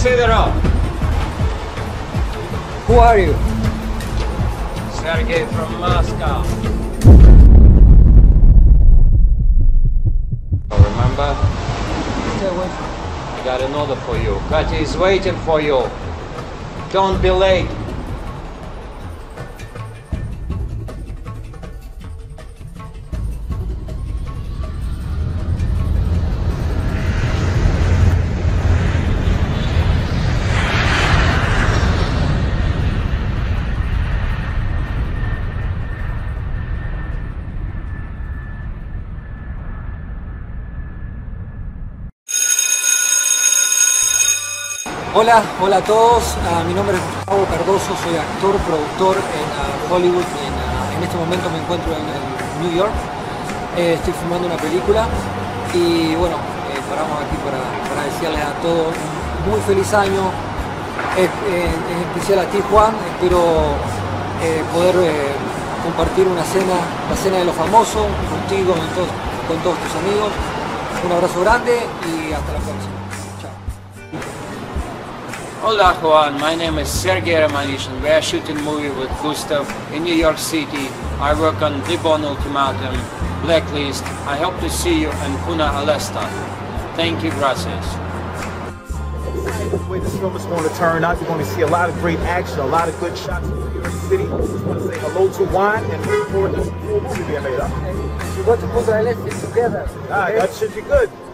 Consider Who are you? Sergey from Moscow. Remember? Stay away. I got an order for you. Katya is waiting for you. Don't be late. Hola a todos, mi nombre es Gustavo Cardoso, soy actor, productor en Hollywood, en este momento me encuentro en New York, estoy filmando una película y bueno, paramos aquí para desearles a todos un muy feliz año, en especial a ti Juan, espero poder compartir una cena, la cena de los famosos, contigo, con todos tus amigos, un abrazo grande y hasta la próxima. Hola Juan, my name is Sergey Romanishin. We are shooting a movie with Gustav in New York City. I work on The Bourne Ultimatum, Blacklist. I hope to see you in Puna Alesta. Thank you, gracias. The way this film is going to turn out, you're going to see a lot of great action, a lot of good shots in New York City. Just want to say hello to Juan and look forward to the full movie being made up. We go to Punta del Este together. That should be good.